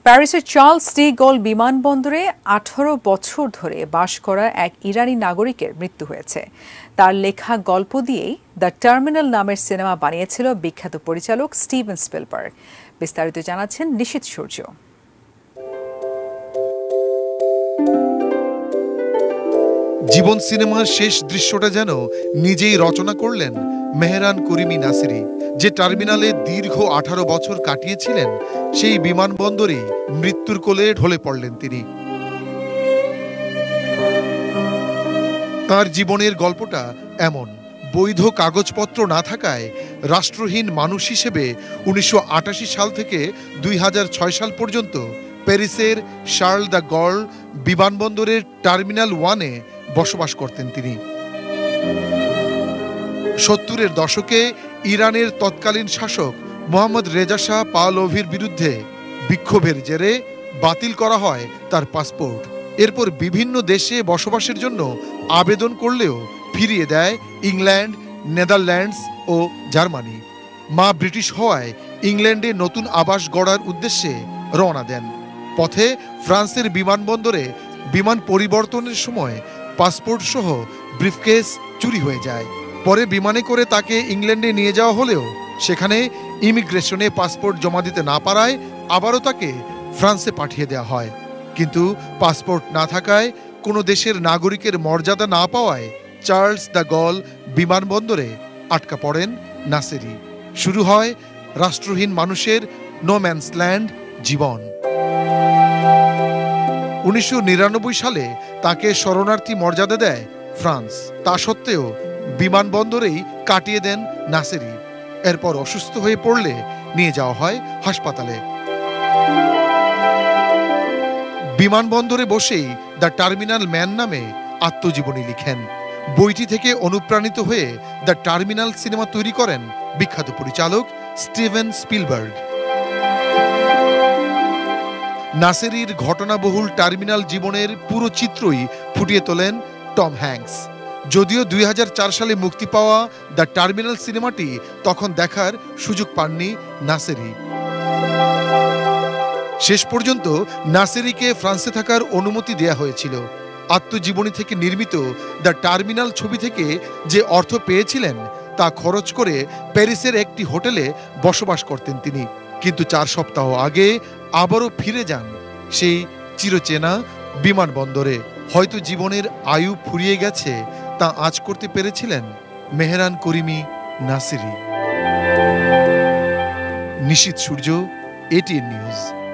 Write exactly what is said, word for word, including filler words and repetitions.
প্যারিসের Charles de Gaulle বিমানবন্দরে আঠারো বছর ধরে বাস করা এক ইরানি নাগরিকের মৃত্যু হয়েছে। তার লেখা গল্প দিয়েই দ্য টার্মিনাল নামের সিনেমা বানিয়েছিল বিখ্যাত পরিচালক স্টিভেন স্পিলবার্গ। বিস্তারিত জানাচ্ছেন নিশীথ সূর্য। জীবন সিনেমার শেষ দৃশ্যটা যেন নিজেই রচনা করলেন মেহরান করিমি নাসিরি, যে টার্মিনালে দীর্ঘ আঠারো বছর কাটিয়েছিলেন। সেই বিমানবন্দরেই মৃত্যুর কোলে ঢলে পড়লেন তিনি। তার জীবনের গল্পটা এমন, বৈধ কাগজপত্র না থাকায় রাষ্ট্রহীন মানুষ হিসেবে উনিশশো আটাশি সাল থেকে দুই হাজার ছয় সাল পর্যন্ত প্যারিসের শার্ল দ্য গল বিমানবন্দরের টার্মিনাল ওয়ানে বসবাস করতেন তিনি। সত্তরের দশকে ইরানের তৎকালীন শাসক মোহাম্মদ রেজা শাহ পাহলভির বিরুদ্ধে বিক্ষোভের জেরে বাতিল করা হয় তার পাসপোর্ট। এরপর বিভিন্ন দেশে বসবাসের জন্য আবেদন করলেও ফিরিয়ে দেয় ইংল্যান্ড, নেদারল্যান্ডস ও জার্মানি। মা ব্রিটিশ হওয়ায় ইংল্যান্ডে নতুন আবাস গড়ার উদ্দেশ্যে রওনা দেন। পথে ফ্রান্সের বিমানবন্দরে বিমান পরিবর্তনের সময় পাসপোর্ট সহ ব্রিফকেস চুরি হয়ে যায়। পরে বিমানে করে তাকে ইংল্যান্ডে নিয়ে যাওয়া হলেও সেখানে ইমিগ্রেশনে পাসপোর্ট জমা দিতে না পারায় আবারও তাকে ফ্রান্সে পাঠিয়ে দেওয়া হয়। কিন্তু পাসপোর্ট না থাকায় কোনো দেশের নাগরিকের মর্যাদা না পাওয়ায় চার্লস দ্য গল বিমানবন্দরে আটকা পড়েন নাসেরি। শুরু হয় রাষ্ট্রহীন মানুষের নো ম্যানস ল্যান্ড জীবন। উনিশশো নিরানব্বই সালে তাকে শরণার্থী মর্যাদা দেয় ফ্রান্স। তা সত্ত্বেও বিমানবন্দরেই কাটিয়ে দেন নাসেরি। এরপর অসুস্থ হয়ে পড়লে নিয়ে যাওয়া হয় হাসপাতালে। বিমানবন্দরে বসেই দ্য টার্মিনাল ম্যান নামে আত্মজীবনী লিখেন। বইটি থেকে অনুপ্রাণিত হয়ে দ্য টার্মিনাল সিনেমা তৈরি করেন বিখ্যাত পরিচালক স্টিভেন স্পিলবার্গ। নাসেরির ঘটনাবহুল টার্মিনাল জীবনের পুরো চিত্রই ফুটিয়ে তোলেন টম হ্যাঙ্কস। যদিও দুই হাজার চার সালে মুক্তি পাওয়া দ্য টার্মিনাল সিনেমাটি তখন দেখার সুযোগ পাননি নাসেরি। শেষ পর্যন্ত নাসেরিকে ফ্রান্সে থাকার অনুমতি দেয়া হয়েছিল। আত্মজীবনী থেকে নির্মিত দ্য টার্মিনাল ছবি থেকে যে অর্থ পেয়েছিলেন তা খরচ করে প্যারিসের একটি হোটেলে বসবাস করতেন তিনি। কিন্তু চার সপ্তাহ আগে আবারও ফিরে যান সেই চিরচেনা বিমানবন্দরে। হয়তো জীবনের আয়ু ফুরিয়ে গেছে তা আঁচ করতে পেরেছিলেন Mehran Karimi Nasiri. Nishith Surya, ATN news.